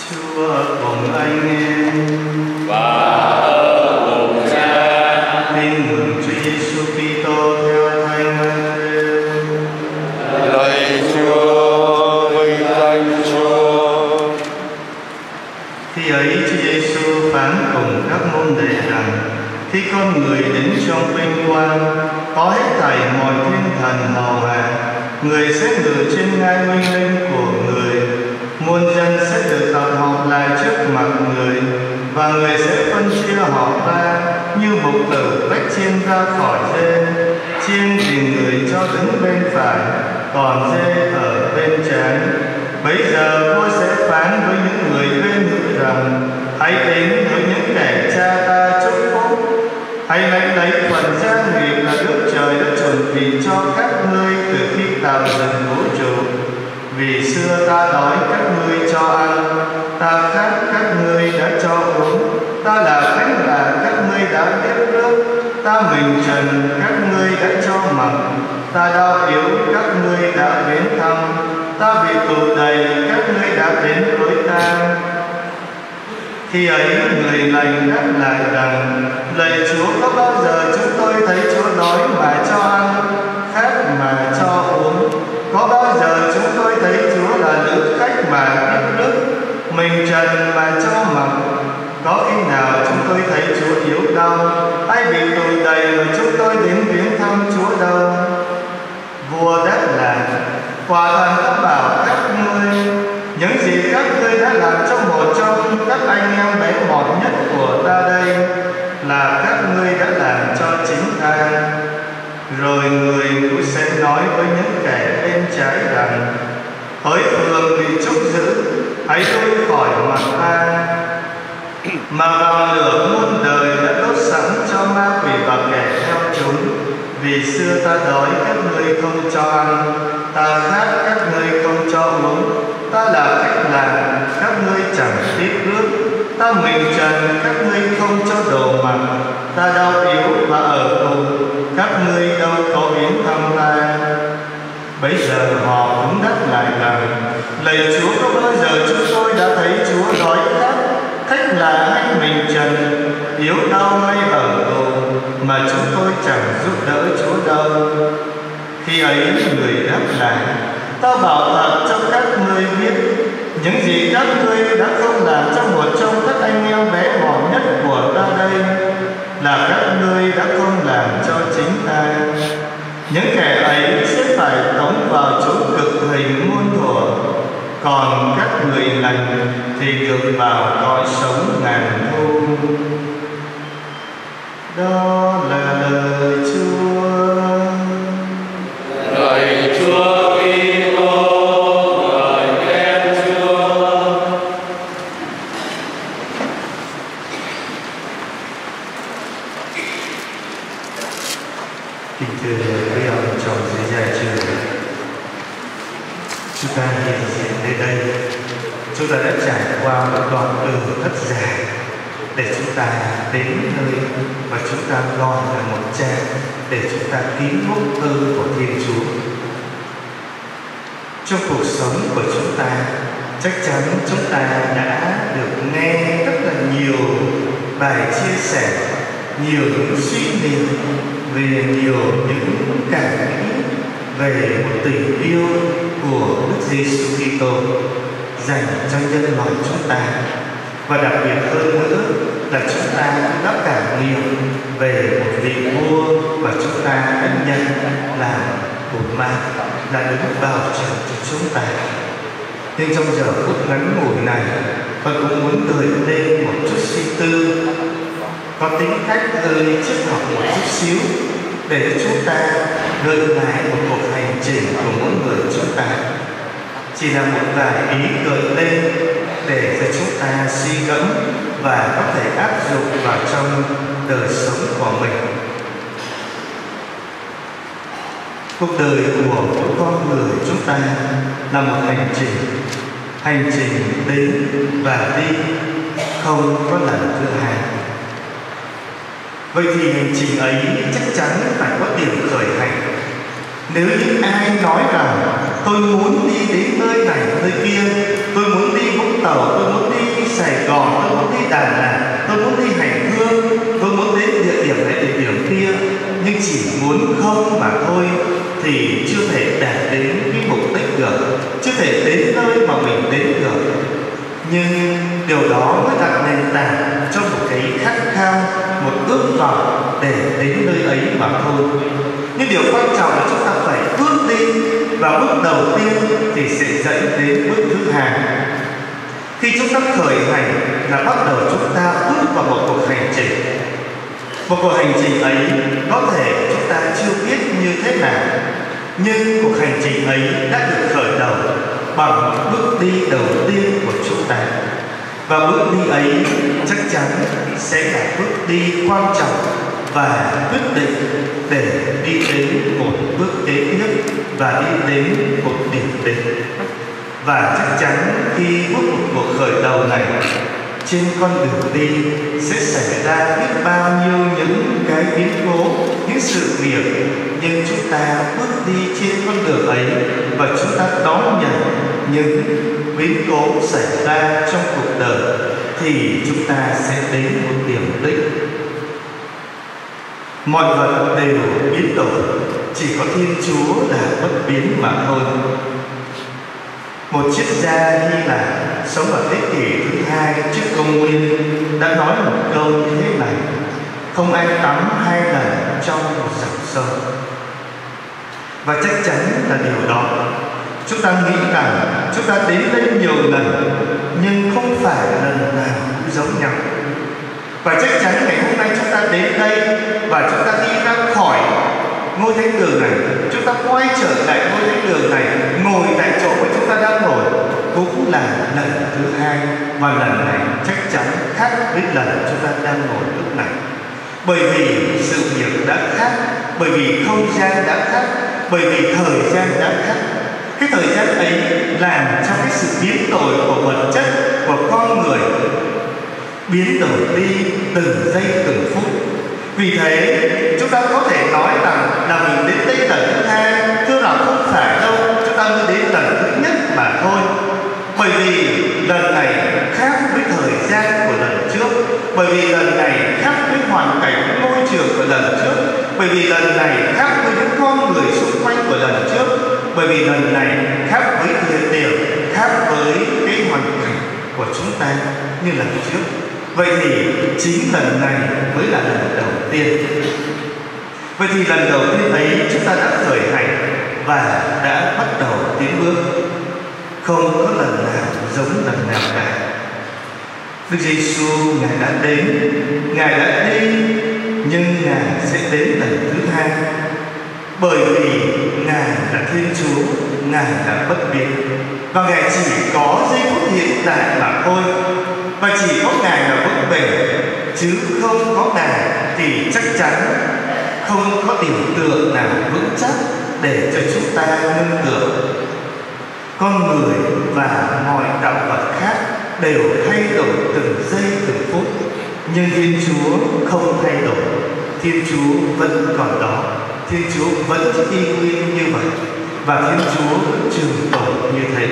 Chúa ở cùng anh em và ở cùng Cha. Tin mừng Chúa Giêsu Kitô theo Thánh Matthew. Lạy Chúa, vinh danh Chúa. Khi ấy Chúa Giêsu phán cùng các môn đệ rằng: khi con người đến trong vinh quang, có hết thảy mọi thiên thần hầu hạ, người sẽ ngự trên ngai vinh linh của người. Muôn dân sẽ được tập hợp lại trước mặt người, và người sẽ phân chia họ ra như mục tử tách chiên ra khỏi dê. Chiên thì người cho đứng bên phải, còn dê ở bên trái. Bấy giờ vua sẽ phán với những người bên hữu rằng: hãy đến với những kẻ cha ta chúc phúc, hãy lãnh lấy phần gia nghiệp là Đức Trời đã chuẩn bị cho các ngươi từ khi tạo dựng vũ trụ. Vì xưa ta đói các ngươi cho ăn, ta khát các ngươi đã cho uống, ta là cánh gà các ngươi đã tiếp nước, ta mình trần các ngươi đã cho mặc, ta đau yếu các ngươi đã đến thăm, ta bị tù đầy các ngươi đã đến với ta. Khi ấy người lành đáp lại rằng: lạy Chúa, có bao giờ chúng tôi thấy Chúa đói mà cho ăn, khát mà cho uống? Có bao giờ chúng tôi thấy Chúa là lữ khách mà tiếp nước, mình trần mà cho mặc? Có khi nào chúng tôi thấy Chúa yếu đau hay bị tù đầy mà chúng tôi đến viếng thăm Chúa đâu? Vua đáp lại: quả thật ta bảo các ngươi, những gì các ngươi đã làm trong một trong các anh em bé mọn nhất của ta đây, là các ngươi đã làm cho chính ta. Rồi người cũng sẽ nói với những kẻ bên trái rằng: hỡi phường bị trúc giữ, hãy lui khỏi mặt ta. Mà vào lửa muôn đời đã đốt sẵn cho ma quỷ và kẻ theo chúng. Vì xưa ta đói các ngươi không cho ăn, ta khát các ngươi không cho uống, ta là khách làng các ngươi chẳng tiếp rước, ta mình trần các ngươi không cho đồ mặc, ta đau yếu và ở tù, các ngươi đâu có đến thăm ta. Bấy giờ họ cũng đáp lại rằng: lạy Chúa, có bao giờ chúng tôi đã thấy Chúa đói khát, khách là hay mình trần, yếu đau hay ở tù mà chúng tôi chẳng giúp đỡ Chúa đâu? Khi ấy người đáp lại: ta bảo thật cho các ngươi biết, những gì các ngươi đã không làm trong một trong các anh em bé mọn nhất của ta đây, là các ngươi đã không làm cho chính ta. Những kẻ ấy sẽ phải tống vào chỗ cực hình muôn thuở, còn các người lành thì được vào cõi sống ngàn thu. Đó là lời Chúa. Lạy Chúa Kitô, ngợi khen Chúa. Kính thưa quý ông trong dưới nhà trường, chúng ta hiện diện đến đây, chúng ta đã trải qua một đoạn đường rất dài để chúng ta đến nơi mà chúng ta gọi là một trang để chúng ta kín mốc thơ của Thiên Chúa. Trong cuộc sống của chúng ta, chắc chắn chúng ta đã được nghe rất là nhiều bài chia sẻ, nhiều những suy niệm về nhiều những cảm nghĩ về một tình yêu của Đức Giêsu Kitô dành cho nhân loại chúng ta. Và đặc biệt hơn nữa là chúng ta cũng đã cảm nghiệm về một vị vua mà chúng ta đã nhận làm bổn mạng, là đứng vào trợ cho chúng ta. Nhưng trong giờ phút ngắn ngủi này, con cũng muốn gửi lên một chút suy tư có tính cách hơi triết học một chút xíu, để cho chúng ta gợi lại một cuộc hành trình của mỗi người chúng ta. Chỉ là một vài ý gợi lên để cho chúng ta suy gẫm và có thể áp dụng vào trong đời sống của mình. Cuộc đời của mỗi con người chúng ta là một hành trình đến và đi, không có lần thứ hai. Vậy thì hành trình ấy chắc chắn phải có điểm khởi hành. Nếu như ai nói rằng tôi muốn đi đến nơi này nơi kia, tôi muốn đi Vũng Tàu, tôi muốn đi đàn là tôi muốn đi hành hương, tôi muốn đến địa điểm này địa điểm kia, nhưng chỉ muốn không mà thôi thì chưa thể đạt đến cái mục đích được, chưa thể đến nơi mà mình đến được. Nhưng điều đó mới đặt nền tảng cho một cái khát khao, một ước vọng để đến nơi ấy mà thôi. Nhưng điều quan trọng là chúng ta phải bước đi, và bước đầu tiên thì sẽ dẫn đến bước thứ hai. Khi chúng ta khởi hành là bắt đầu chúng ta bước vào một cuộc hành trình. Một cuộc hành trình ấy có thể chúng ta chưa biết như thế nào, nhưng cuộc hành trình ấy đã được khởi đầu bằng bước đi đầu tiên của chúng ta. Và bước đi ấy chắc chắn sẽ là bước đi quan trọng và quyết định để đi đến một bước kế tiếp và đi đến một điểm đến. Và chắc chắn khi bước một cuộc khởi đầu này, trên con đường đi sẽ xảy ra biết bao nhiêu những cái biến cố, những sự việc, nhưng chúng ta bước đi trên con đường ấy và chúng ta đón nhận những biến cố xảy ra trong cuộc đời thì chúng ta sẽ đến một điểm đích. Mọi vật đều biến đổi, chỉ có Thiên Chúa là bất biến mà thôi. Một triết gia Hy Lạp sống ở thế kỷ thứ 2 trước công nguyên đã nói một câu như thế này: không ai tắm 2 lần trong một dòng sông. Và chắc chắn là điều đó. Chúng ta nghĩ rằng chúng ta đến đây nhiều lần, nhưng không phải lần nào cũng giống nhau. Và chắc chắn ngày hôm nay chúng ta đến đây và chúng ta đi ra khỏi ngôi thánh đường này, chúng ta quay trở lại ngôi thánh đường này, ngồi tại chỗ mà chúng ta đang ngồi, cũng là lần thứ 2. Và lần này chắc chắn khác với lần chúng ta đang ngồi lúc này. Bởi vì sự việc đã khác, bởi vì không gian đã khác, bởi vì thời gian đã khác. Cái thời gian ấy làm cho cái sự biến đổi của vật chất, của con người biến đổi đi từng giây từng phút. Vì thế chúng ta có thể nói rằng là mình đến đây lần thứ 2, thưa là không phải đâu, chúng ta mới đến lần thứ nhất mà thôi. Bởi vì lần này khác với thời gian của lần trước, bởi vì lần này khác với hoàn cảnh môi trường của lần trước, bởi vì lần này khác với những con người xung quanh của lần trước, bởi vì lần này khác với địa điểm, khác với cái hoàn cảnh của chúng ta như lần trước. Vậy thì chính lần này mới là lần đầu tiên. Vậy thì lần đầu tiên ấy chúng ta đã khởi hành và đã bắt đầu tiến bước. Không có lần nào giống lần nào cả. Đức Giêsu Ngài đã đến, Ngài đã đi, nhưng Ngài sẽ đến lần thứ 2. Bởi vì Ngài là Thiên Chúa, Ngài là bất biến, và Ngài chỉ có giây phút hiện tại mà thôi. Và chỉ có Ngài là vững bền, chứ không có Ngài thì chắc chắn không có điểm tựa nào vững chắc để cho chúng ta nương tựa. Con người và mọi tạo vật khác đều thay đổi từng giây từng phút, nhưng Thiên Chúa không thay đổi. Thiên Chúa vẫn còn đó, Thiên Chúa vẫn y nguyên như vậy, và Thiên Chúa vẫn trường tồn như thế.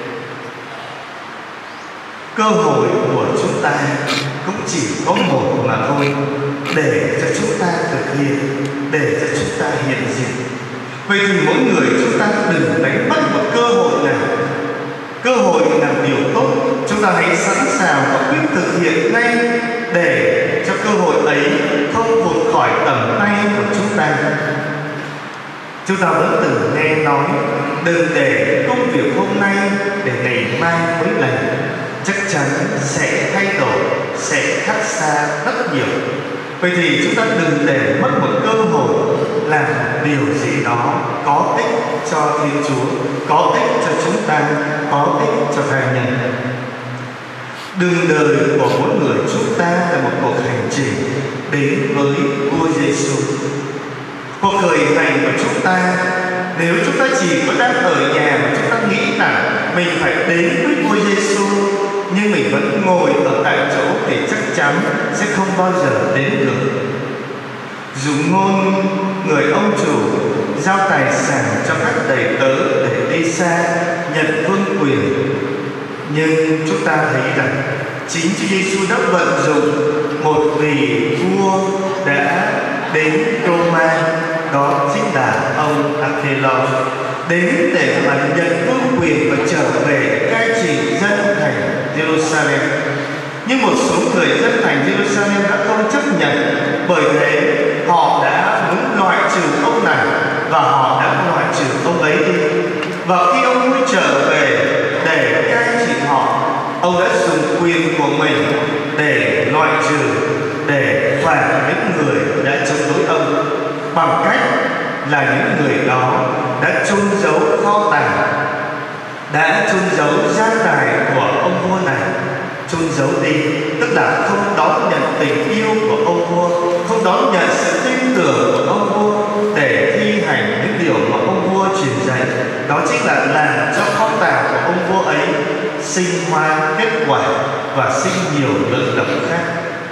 Cơ hội của chúng ta cũng chỉ có một mà thôi, để cho chúng ta thực hiện, để cho chúng ta hiện diện. Vậy thì mỗi người chúng ta đừng đánh mất một cơ hội nào. Cơ hội làm điều tốt, chúng ta hãy sẵn sàng và quyết thực hiện ngay, để cho cơ hội ấy không vụt khỏi tầm tay của chúng ta. Chúng ta vẫn từng nghe nói đừng để công việc hôm nay để ngày mai mới làm, chắc chắn sẽ thay đổi, sẽ khác xa rất nhiều. Vậy thì chúng ta đừng để mất một cơ hội làm điều gì đó có ích cho Thiên Chúa, có ích cho chúng ta, có ích cho cá nhân. Đường đời của mỗi người chúng ta là một cuộc hành trình đến với vua Giêsu. Cuộc khởi hành của chúng ta, nếu chúng ta chỉ có đang ở nhà mà chúng ta nghĩ rằng mình phải đến với vua Giêsu, nhưng mình vẫn ngồi ở tại chỗ thì chắc chắn sẽ không bao giờ đến được. Dù ngôn người ông chủ giao tài sản cho các đầy tớ để đi xa nhận vương quyền, nhưng chúng ta thấy rằng chính Chúa Giêsu đã vận dụng một vị vua đã đến Roma, đó chính là ông Archelaus, đến để mà nhận vương quyền và trở về cai trị dân thành Jerusalem. Nhưng một số người dân thành Jerusalem đã không chấp nhận, bởi thế họ đã muốn loại trừ ông này và họ đã loại trừ ông ấy đi. Và khi ông ấy trở về để cai trị họ, ông đã dùng quyền của mình để loại trừ, để phạt những người đã chống đối ông, bằng cách là những người đó đã chôn giấu kho tàng, đã chôn giấu gia tài của ông vua này, chôn giấu đi, tức là không đón nhận tình yêu của ông vua, không đón nhận sự tin tưởng của ông vua để thi hành những điều mà ông vua truyền dạy. Đó chính là làm cho kho tàng của ông vua ấy sinh hoa kết quả và sinh nhiều lợi lộc khác.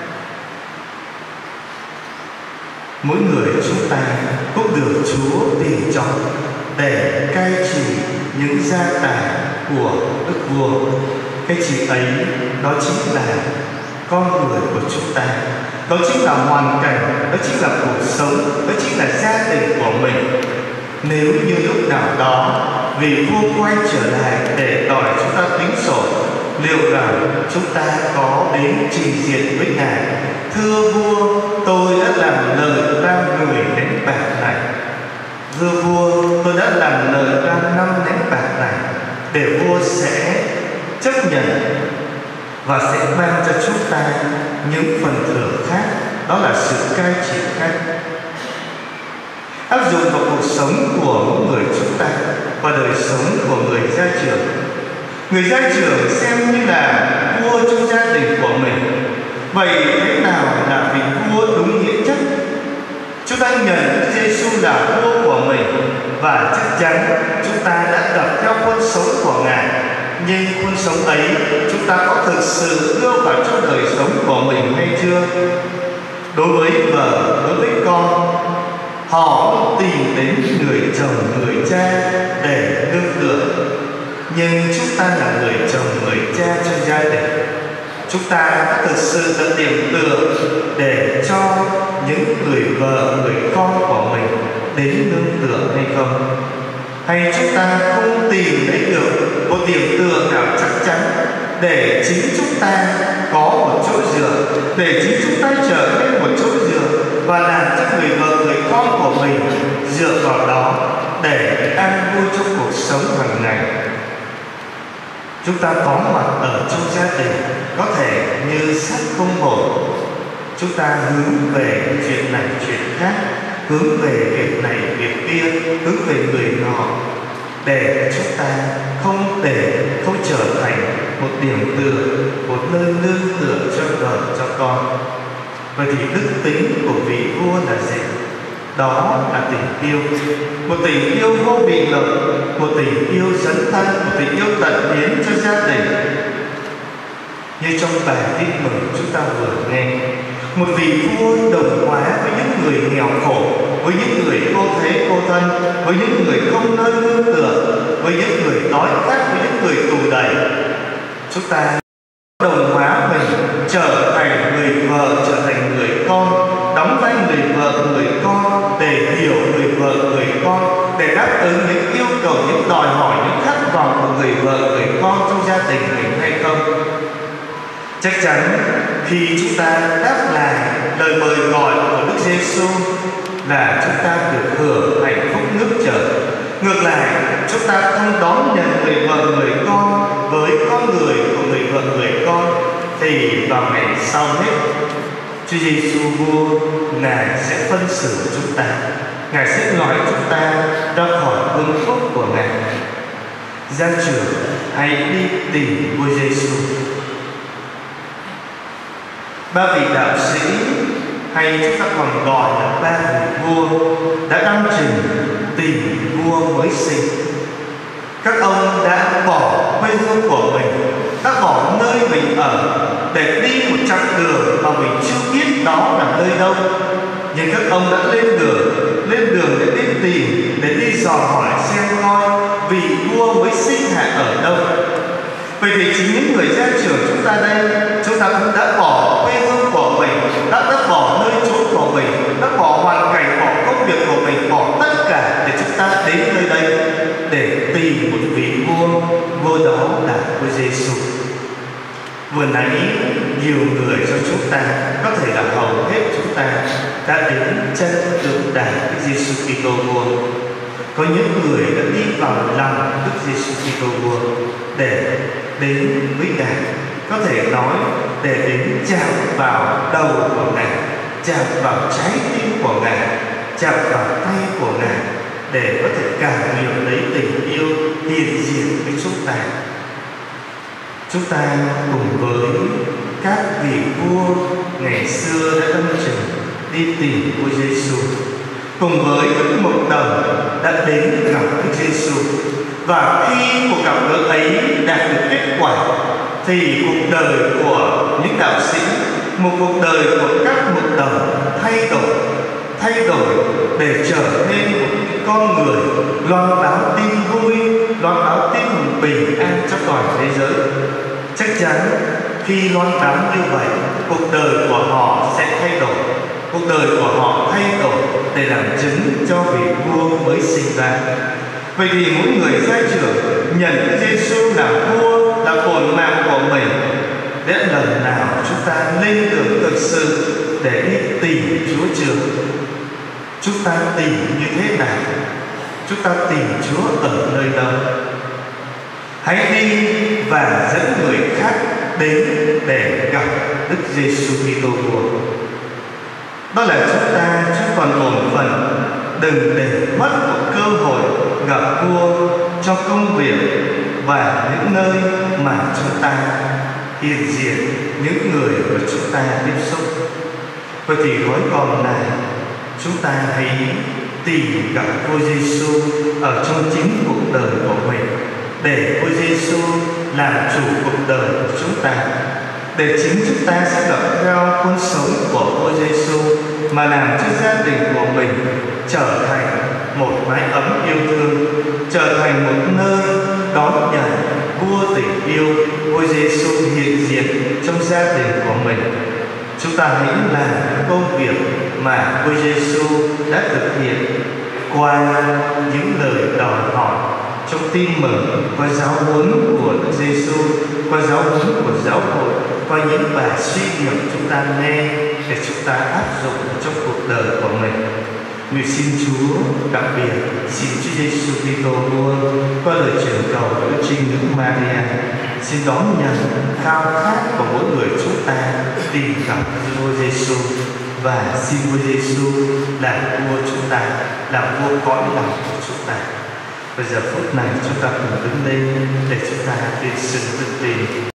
Mỗi người chúng ta cũng được Chúa tìm chọn để cai trị những gia tài của đức vua. Cái chị ấy đó chính là con người của chúng ta, đó chính là hoàn cảnh, đó chính là cuộc sống, đó chính là gia đình của mình. Nếu như lúc nào đó vị vua quay trở lại để đòi chúng ta tính sổ, liệu rằng chúng ta có đến trình diện với Ngài: thưa vua, tôi đã làm lời ra 10 nén bạc này, thưa vua, tôi đã làm lời ra 5 nén bạc này, để vua sẽ chấp nhận và sẽ mang cho chúng ta những phần thưởng khác, đó là sự cai trị khác. Áp dụng vào cuộc sống của mỗi người chúng ta và đời sống của người gia trưởng. Người gia trưởng xem như là vua trong gia đình của mình. Vậy thế nào là vị vua đúng nghĩa chất? Chúng ta nhận Đức Giêsu là vua của mình và chắc chắn chúng ta đã gặp theo khuôn sống của Ngài. Nhưng khuôn sống ấy chúng ta có thực sự đưa vào trong đời sống của mình hay chưa? Đối với vợ, đối với con, họ tìm đến người chồng, người cha để nương tựa. Nhưng chúng ta là người chồng, người cha trong gia đình, chúng ta đã thực sự là điểm tựa để cho những người vợ, người con của mình đến nương tựa hay không? Hay chúng ta không tìm thấy được một điểm tựa nào chắc chắn để chính chúng ta có một chỗ dựa, để chính chúng ta trở nên một chỗ dựa và làm cho người vợ, người con của mình dựa vào đó để an vui trong cuộc sống hàng ngày? Chúng ta có mặt ở trong gia đình có thể như sắt không hồn, chúng ta hướng về chuyện này chuyện khác, hướng về việc này việc kia, hướng về người nọ, để chúng ta không trở thành một điểm tựa, một nơi nương tựa cho vợ cho con. Vậy thì đức tính của vị vua là gì? Đó là tình yêu, một tình yêu vô bị lợi, một tình yêu dấn thân, một tình yêu tận hiến cho gia đình. Như trong bài tin mừng chúng ta vừa nghe, một vị vua đồng hóa với những người nghèo khổ, với những người cô thế cô thân, với những người không nơi nương tựa, với những người đói khát, với những người tù đầy. Chúng ta đồng hóa mình trở thành người vợ, trở thành người con, đóng vai người vợ, người con, để hiểu người vợ, người con, để đáp ứng những yêu cầu, những đòi hỏi, những khát vọng của người vợ, người con trong gia đình mình hay không? Chắc chắn khi chúng ta đáp lại lời mời gọi của Đức Giêsu là chúng ta được hưởng hạnh phúc nước trời. Ngược lại, chúng ta không đón nhận người vợ, người con với con người của người vợ, người con, thì vào ngày sau hết, Chúa Giêsu vua Ngài sẽ phân xử chúng ta, Ngài sẽ loại chúng ta ra khỏi vương quốc của Ngài. Gia trưởng hãy đi tìm vua Giêsu. Ba vị đạo sĩ, hay chúng ta còn gọi là ba vị vua, đã đăng trình tìm vua mới sinh. Các ông đã bỏ quê hương của mình, đã bỏ nơi mình ở để đi một chặng đường mà mình chưa biết đó là nơi đâu. Nhưng các ông đã lên đường để đi tìm, để đi dò hỏi xem coi vị vua mới sinh hạ ở đâu. Vậy thì chính những người gia trưởng chúng ta đây, chúng ta cũng đã bỏ quê hương của mình, đã bỏ nơi chốn của mình, đã bỏ hoàn cảnh, bỏ công việc của mình, bỏ tất cả để chúng ta đến nơi đây để tìm một vị vua. Vua đó là Chúa Giêsu. Vừa nãy nhiều người trong chúng ta, có thể là hầu hết chúng ta, đã đến chân tượng đài Đức Giêsu Kitô vua. Có những người đã đi vào lòng Đức Giêsu Kitô vua để đến với Ngài, có thể nói để đến chạm vào đầu của Ngài, chạm vào trái tim của Ngài, chạm vào tay của Ngài, để có thể cảm nghiệm lấy tình yêu hiện diện với chúng ta. Chúng ta cùng với các vị vua ngày xưa đã âm trình đi tìm vua Giêsu, cùng với Đức Mục Đồng đã đến gặp Đức Giêsu, và khi cuộc gặp gỡ ấy đạt được kết quả thì cuộc đời của những đạo sĩ, một cuộc đời của các mục đồng thay đổi để trở nên một con người loan báo tin vui, loan báo tin mừng bình an cho toàn thế giới. Chắc chắn khi loan báo như vậy, cuộc đời của họ sẽ thay đổi, cuộc đời của họ thay đổi để làm chứng cho vị vua mới sinh ra. Vậy thì mỗi người gia trưởng nhận Đức Giêsu làm vua, là hồn mạng của mình. Đến lần nào chúng ta lên đường thực sự để đi tìm Chúa chưa? Chúng ta tìm như thế nào? Chúng ta tìm Chúa ở nơi đâu? Hãy đi và dẫn người khác đến để gặp Đức Giêsu Kitô vua. Đó là chúng ta chứ còn bổn phận đừng để mất một cơ hội gặp vua trong công việc và những nơi mà chúng ta hiện diện, những người mà chúng ta tiếp xúc. Vậy thì gói còn này, chúng ta hãy tìm gặp vua Giêsu ở trong chính cuộc đời của mình, để vua Giêsu làm chủ cuộc đời của chúng ta, để chính chúng ta sẽ gặp theo cuốn sống của vua Giêsu mà làm cho gia đình của mình trở thành một mái ấm yêu thương, trở thành một nơi đón nhận vua tình yêu, vua Giêsu hiện diện trong gia đình của mình. Chúng ta hãy làm công việc mà vua Giêsu đã thực hiện qua những lời đòi hỏi trong tin mừng, qua giáo huấn của Đức Giêsu, qua giáo huấn của giáo hội, qua những bài suy niệm chúng ta nghe để chúng ta áp dụng trong cuộc đời của mình. Nguyện xin Chúa đặc biệt xin Chúa Giêsu Kitô vua qua lời truyền cầu của Đức Trinh Nữ Maria xin đón nhận khao khát của mỗi người chúng ta tìm gặp vua Giêsu, và xin vua Giêsu làm vua chúng ta, làm vua cõi lòng của chúng ta. Bây giờ phút này chúng ta cùng đứng lên để chúng ta tuyên xưng đức tin.